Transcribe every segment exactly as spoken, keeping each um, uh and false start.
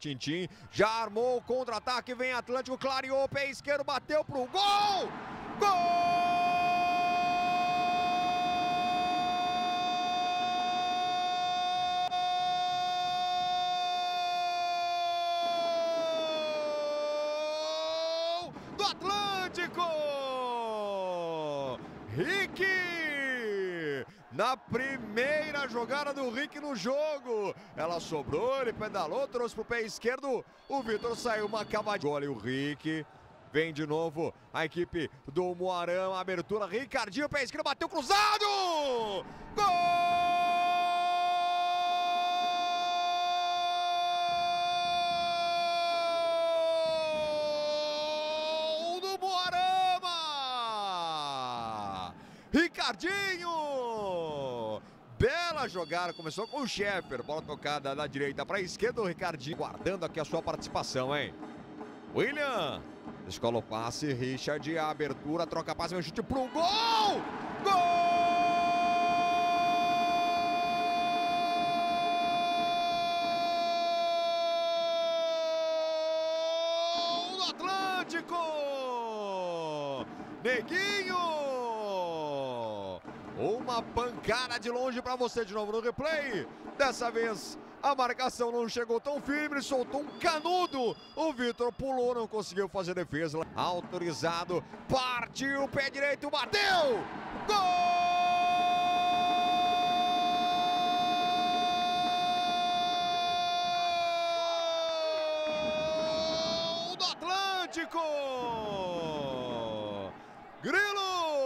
Tintim já armou o contra-ataque, vem Atlântico, clareou, pé esquerdo, bateu pro gol! Gol! Do Atlântico! Rick! Na primeira jogada do Rick no jogo, ela sobrou, ele pedalou, trouxe pro pé esquerdo, o Vitor saiu uma cavadinha. Olha o Rick, vem de novo a equipe do Moarama, abertura, Ricardinho, pé esquerdo, bateu cruzado! Gol! Do Moarama! Ricardinho! Bela jogada, começou com o Scheffer, bola tocada da direita para a esquerda, o Ricardinho guardando aqui a sua participação, hein? William, escola o passe, Richard, a abertura, troca passe, vem chute pro gol! Gol! Do Atlântico! Neguinho! Uma pancada de longe para você de novo no replay. Dessa vez a marcação não chegou tão firme, ele soltou um canudo. O Vitor pulou, não conseguiu fazer defesa. Autorizado, partiu, pé direito, bateu! Gol do Atlântico! Grilo!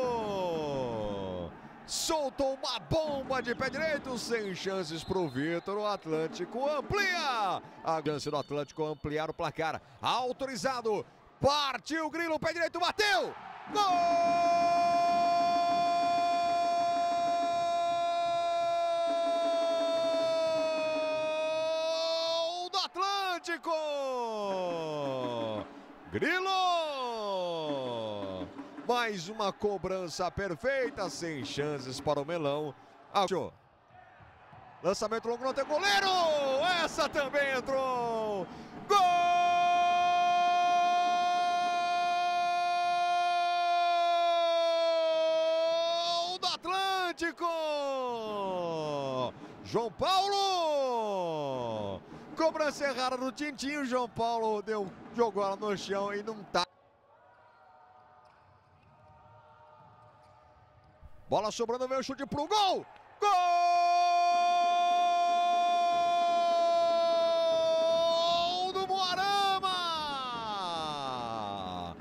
Soltou uma bomba de pé direito, sem chances para o Vitor. O Atlântico amplia. A chance do Atlântico ampliar o placar. Autorizado. Partiu o Grilo, pé direito, bateu. Gol do Atlântico. Grilo. Mais uma cobrança perfeita, sem chances para o Melão. Achou. Lançamento longo, não tem goleiro! Essa também entrou! Gol do Atlântico! João Paulo! Cobrança errada do Tintinho. João Paulo deu, jogou ela no chão e não tá. Bola sobrando, veio o chute pro gol! Gol do Moarama!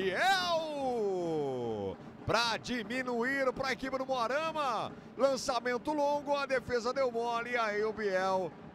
Biel! Para diminuir para a equipe do Moarama. Lançamento longo, a defesa deu mole e aí o Biel